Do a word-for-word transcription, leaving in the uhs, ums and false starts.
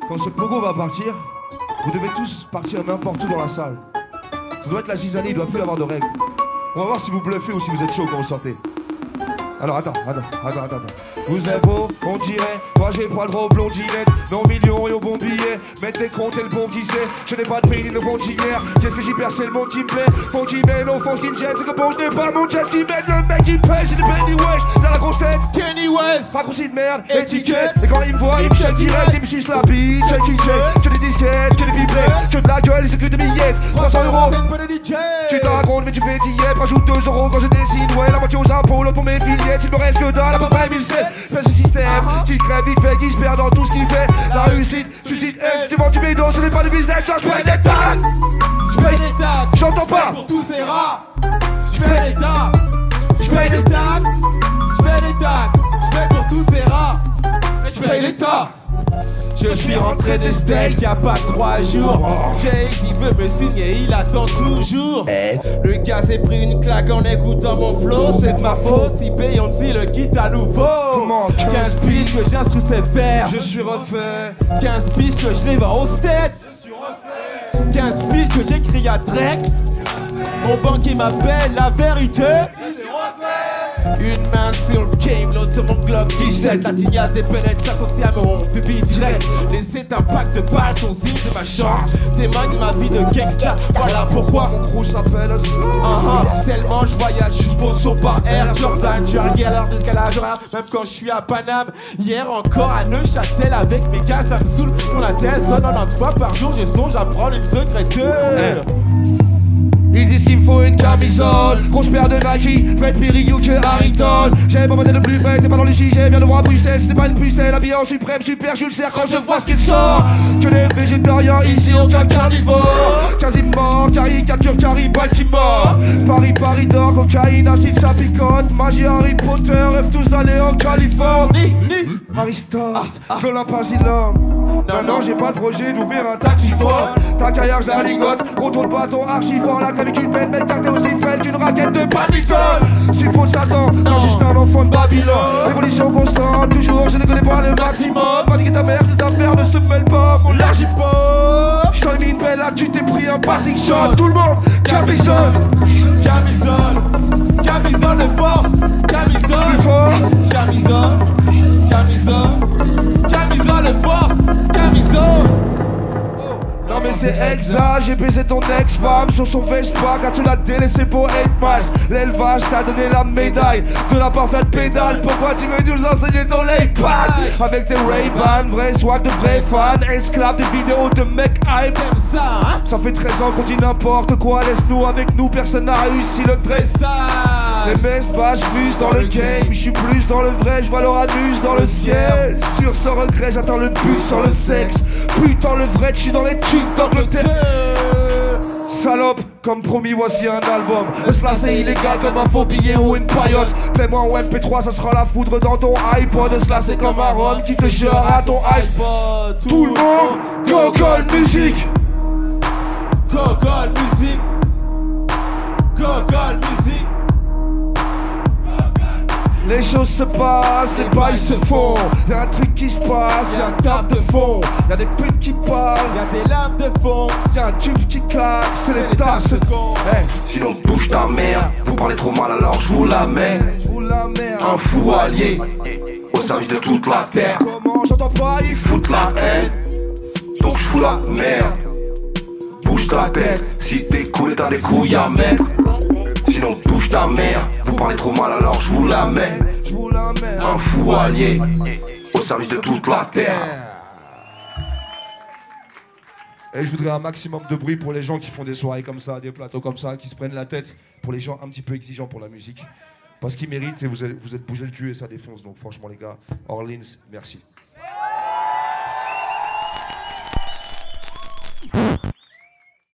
Quand ce pogo va partir, vous devez tous partir n'importe où dans la salle. Ça doit être la zizanie, il doit plus y avoir de règles. On va voir si vous bluffez ou si vous êtes chaud quand vous sortez. Alors attends, attends, attends, attends, attends. Vous êtes beau, on dirait. Moi j'ai pas le droit aux blondinettes, non millions et au bon billet. Mettez compte et le bon qui sait. Je n'ai pas de pays ni de frontière. Qu'est-ce que j'y perds, c'est le monde qui me plaît. Faut qu'il mène au fond, ce qui me jette. C'est que bon, je n'ai pas mon jet qui mène. Le mec qui me paye, j'ai des Penny West. Dans la grosse tête, Kenny West, raccourci de merde, étiquette. Et quand il me voit, il me jette direct. Il me suce la bite, check il check. Que des disquettes, que des pipelettes. Que de la gueule et c'est que des billettes. trois cents euros, tu te racontes mais tu fais diète. Rajoute deux euros quand je décide. Ouais, la moitié aux impôts, l'autre pour mes fillettes. Il me reste que dalle, à peu près mille sept. Fais ce système qui crève vite fait, qui se perd dans tout ce qu'il fait. La réussite suscite haine. Si tu vends du bédo, ce n'est pas du business. Je paye des taxes. je paye des taxes. J'entends pas. Pour tous ces rats, je paye des taxes. Je paye des taxes. Je paye des taxes. Je paye pour tous ces rats. Je paye l'État. Je suis rentré de Stell y'a pas trois jours. Jay il veut me signer, il attend toujours. Le gars s'est pris une claque en écoutant mon flow. C'est de ma faute si Beyoncé le quitte à nouveau. quinze piges que j'instrue ses vers. Je suis refait. quinze piges que je les vends au stead. quinze piges que j'écris à Drake. Mon banquier m'appelle la vérité. Une main sur le game, l'autre sur mon Glock dix-sept. La tignasse des pénètres s'associe à mon pupille direct. Les étapes de balles sont signe de ma chance. Témoigne ma vie de gangsta, voilà pourquoi mon crew s'appelle uh -huh. Tellement je voyage juste pour son par Air Jordan. Je suis arrivé à l'heure de décalage horaire, même quand je suis à Paname. Hier encore à Neuchâtel avec mes gars, ça me saoule. Mon attel sonne quatre-vingt-dix fois par jour, je songe à prendre une secrétaire. Ils disent qu'il me faut une camisole. Grosse paire de Nike, Fred Perry ou que Harrington. J'avais pas modèle de plus près, t'es pas dans les sujets, viens de voir Bruxelles. C'était pas une pucelle, habillé en suprême, super, je le sers quand je vois ce qu'il sort. Que des végétariens, ici aucun carnivore. Quasiment, caricature, Carrie, Baltimore. Paris, Paris d'or, cocaïne, acide, ça picote. Magie, Harry Potter, rêve tous d'aller en Californie. Aristote, je l'impossible. Maintenant j'ai pas le projet d'ouvrir un taxi fort. Ta carrière je la ligote, contrôle pas ton archi fort. La clavicule peine, mec car t'es aussi frêle qu'une raquette de badminton. Si faut de Satan, non juste un enfant de Babylone. Évolution constante, toujours je ne connais pas le maximum. Paniquer ta mère, tes affaires ne se mêlent pas. Mon large pop, je t'en ai mis une belle là, tu t'es pris un passing shot. Tout le monde, camisole, camisole, camisole de force, camisole, plus fort, camisole, camisole, camisole de force, camisole. Non mais c'est exa, j'ai baisé ton ex-femme sur son Vespa car tu l'as délaissé pour eight miles. L'élevage t'a donné la médaille de la parfaite pédale. Pourquoi tu veux nous enseigner ton late pad? Avec tes Ray-Ban, vrai swag de vrais fans. Esclave des vidéos de mecs hype. Ça, hein? Ça fait treize ans qu'on dit n'importe quoi. Laisse-nous avec nous, personne n'a réussi le dressage. Les best vaches fusent dans le game. Je suis plus dans le vrai, je vois l'Uranus dans le ciel. Sur sans regret, j'attends le but sans le sexe. Putain le vrai, je suis dans les cheats d'Angleterre. Salope, comme promis, voici un album. Cela c'est illégal comme un faux billet ou une paillote. Fais-moi en M P trois, ça sera la foudre dans ton iPod. Cela c'est comme un rhum qui te gère à ton iPod. Tout le monde, Gogol musique. Gogol musique. Gogol musique. Les choses se passent, les bails se font. Y'a un truc qui se passe, y'a un table de fond. Y'a des putes qui parlent, y'a des lames de fond. Y'a un tube qui claque, c'est les tasses. Hey. Sinon bouge ta mère, vous parlez trop mal alors je vous la mets. Un fou allié, au service de toute la terre. Comment j'entends pas, ils foutent la haine, donc je fous la merde. Bouge ta tête, si t'es cool et t'as des couilles à mettre. Sinon bouge ta mère, vous parlez trop mal alors je vous la mets. Un fou allié, au service de toute la terre. Et je voudrais un maximum de bruit pour les gens qui font des soirées comme ça, des plateaux comme ça, qui se prennent la tête, pour les gens un petit peu exigeants pour la musique. Parce qu'ils méritent et vous êtes, vous êtes bougé le cul et ça défonce. Donc franchement les gars, Orleans, merci.